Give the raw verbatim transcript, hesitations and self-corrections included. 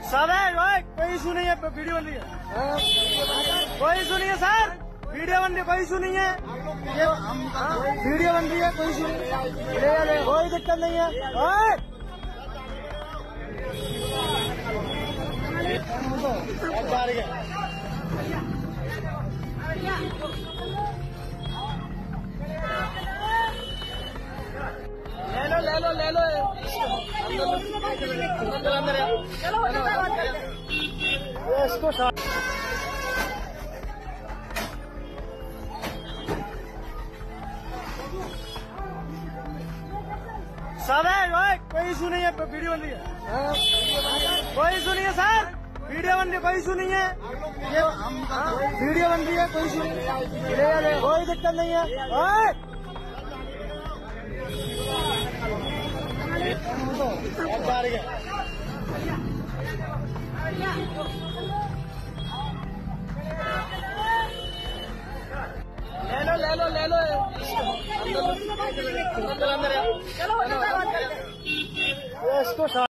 सब है भाई, कोई इशू नहीं है, वीडियो बन रही है, कोई इशू नहीं है सर, वीडियो बन रही है, कोई इशू नहीं है, ये वीडियो बन रही है, कोई इशू नहीं है, कोई दिक्कत नहीं है। ले लो ले लो ले लो अंदर अंदर इसको सब है भाई, कोई इशू नहीं है, वीडियो बन रही है, कोई इशू नहीं है सर, वीडियो बन रही है, कोई इशू नहीं है, ये वीडियो बन रही है, कोई इशू नहीं है, कोई दिक्कत नहीं है। ले लो ले लो ले लो अंदर अंदर इसको